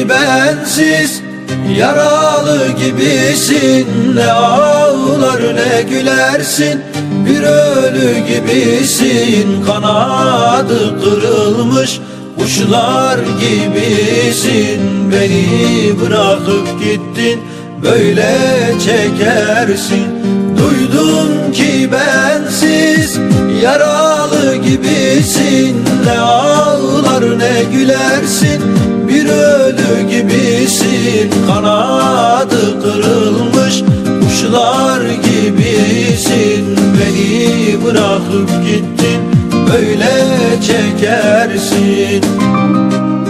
bensiz yaralı gibisin. Ne ağlar ne gülersin, bir ölü gibisin. Kanadı kırılmış kuşlar gibisin. Beni bırakıp gittin, böyle çekersin. Duydum ki bensiz yaralı gibisin. Ne ağlar ne gülersin, bir ölü gibisin. Kanadı kırılmış kuşlar gibisin. Beni bırakıp gittin, böyle çekersin.